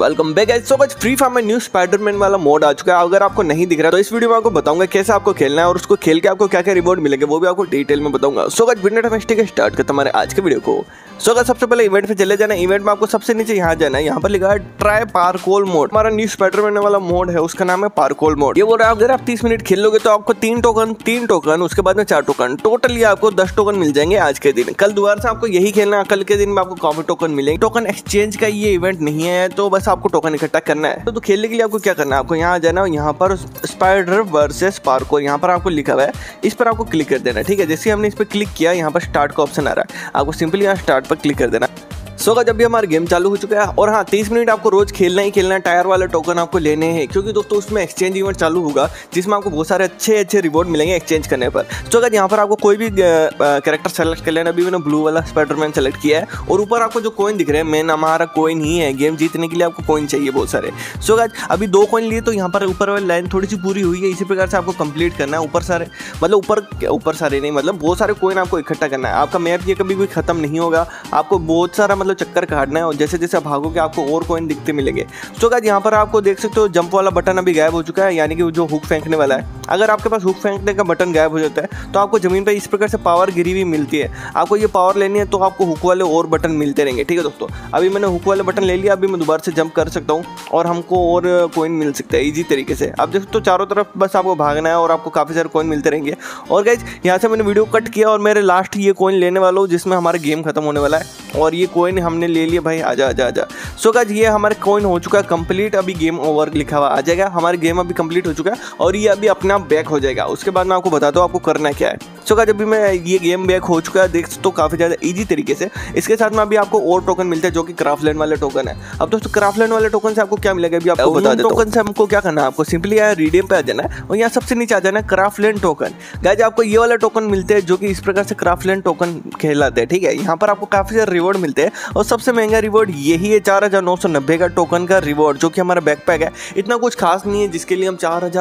Welcome back guys. So guys free fire में new Spiderman वाला mode आ चुका है। अगर आपको नहीं दिख रहा तो इस वीडियो में आपको बताऊंगा कैसे आपको खेलना है और उसको खेल के आपको क्या क्या रिवॉर्ड मिलेंगे वो भी आपको डिटेल में बताऊंगा। सो गाइस बिना टाइम वेस्ट के स्टार्ट करते हमारे आज के वीडियो को। सो गाइस सबसे पहले इवेंट पे चले जाना। इवेंट में आपको सबसे नीचे यहाँ जाना है, यहाँ पर लिखा है ट्राई पार्कोर मोड। हमारा न्यू स्पाइडरमैन वाला मोड है उसका नाम है पार्कोर मोड। ये बोल रहा है अगर आप 30 मिनट खेल लोगे तो आपको 3 टोकन उसके बाद में 4 टोकन, टोटली आपको 10 टोकन मिल जाएंगे आज के दिन। कल दोबारा से आपको यही खेलना है, कल के दिन में आपको काफी टोकन मिलेंगे। टोकन एक्सचेंज का ये इवेंट नहीं है, तो बस आपको टोकन इकट्ठा करना है। तो खेलने के लिए आपको क्या करना है, आपको यहाँ जाना, यहाँ पर स्पाइडर वर्सेस पार्कोर यहाँ पर आपको लिखा हुआ है, इस पर आपको क्लिक कर देना। ठीक है, जैसे हमने इस पर क्लिक किया यहाँ पर स्टार्ट का ऑप्शन आ रहा है, आपको सिंपली यहाँ स्टार्ट पर क्लिक कर देना। सो गाइस जब भी हमारा गेम चालू हो चुका है और हाँ 30 मिनट आपको रोज खेलना ही खेलना है। टायर वाले टोकन आपको लेने हैं क्योंकि दोस्तों उसमें एक्सचेंज इवेंट चालू होगा जिसमें आपको बहुत सारे अच्छे रिवॉर्ड मिलेंगे एक्सचेंज करने पर। सो गाइस यहाँ पर आपको कोई भी कैरेक्टर सेलेक्ट कर लेना। अभी मैंने ब्लू वाला स्पाइडरमैन सेलेक्ट किया है और ऊपर आपको जो कॉइन दिख रहे हैं मेन हमारा कॉइन ही है। गेम जीतने के लिए आपको कॉइन चाहिए बहुत सारे। सो गाइस अभी 2 कॉइन लिए तो यहाँ पर ऊपर वाली लाइन थोड़ी सी पूरी हुई है, इसी प्रकार से आपको कंप्लीट करना है। ऊपर सारे मतलब ऊपर सारे नहीं, मतलब बहुत सारे कॉइन आपको इकट्ठा करना है। आपका मैप ये कभी भी खत्म नहीं होगा, आपको बहुत सारा मतलब चक्कर काटना है और जैसे जैसे आप भागोगे आपको और कॉइन दिखते मिलेंगे। सो गाइस यहाँ पर आपको देख सकते हो जंप वाला बटन अभी गायब हो चुका है, यानी कि जो हुक फेंकने वाला है। अगर आपके पास हुक फेंकने का बटन गायब हो जाता है तो आपको जमीन पर इस प्रकार से पावर गिरी हुई मिलती है। आपको ये पावर लेनी है तो आपको हुक वाले और बटन मिलते रहेंगे। ठीक है दोस्तों, अभी मैंने हुक वाले बटन ले लिया, अभी मैं दोबारा से जंप कर सकता हूँ और हमको और कॉइन मिल सकता है ईजी तरीके से। अब देख तो चारों तरफ बस आपको भागना है और आपको काफ़ी सारे कॉइन मिलते रहेंगे। और गाइस यहाँ से मैंने वीडियो कट किया और मेरे लास्ट ये कॉइन लेने वाला हूँ जिसमें हमारा गेम खत्म होने वाला है। और ये कॉइन हमने ले लिया भाई, आजा आजा आजा। सो गाइस ये हमारे कॉइन हो चुका है कंप्लीट, अभी गेम ओवर लिखा हुआ आ जाएगा। हमारा गेम अभी कंप्लीट हो चुका है और ये अभी अपना बैक हो जाएगा। उसके बाद मैं आपको बताता हूँ आपको करना क्या है। सो गाइस अभी मैं ये गेम बैक हो चुका है, देख सकते हो काफ़ी ज़्यादा इजी तरीके से। इसके साथ में अभी आपको और टोकन मिलते हैं जो कि क्राफ्टलैंड वाले टोकन है। अब दोस्तों क्राफ्टलैंड वाले टोकन से आपको क्या मिलेगा अभी आपको बता देता हूं। टोकन से हमको क्या करना है, आपको सिंपली यहाँ रिडीम पे आ जाना है और यहाँ सबसे नीचे आ जाना है क्राफ्टलैंड टोकन। गाइस आपको ये वाला टोकन मिलते हैं जो कि इस प्रकार से क्राफ्टलैंड टोकन कहलाते हैं। ठीक है, यहाँ पर आपको काफ़ी सारे रिवॉर्ड मिलते हैं और सबसे महंगा रिवॉर्ड यही है 4990 का टोकन का रिवॉर्ड जो कि हमारा बैकपैक है। इतना कुछ खास नहीं है जिसके लिए हम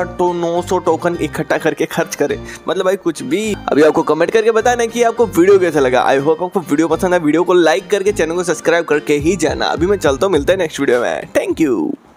4900 टोकन इकट्ठा करके खर्च करें, मतलब भाई कुछ भी। अभी आपको कमेंट करके बताना कि आपको वीडियो कैसा लगा। आई होप आपको वीडियो पसंद है। वीडियो को लाइक करके चैनल को सब्सक्राइब करके ही जाना। अभी मैं चलता हूँ, मिलता है नेक्स्ट वीडियो में। Thank you.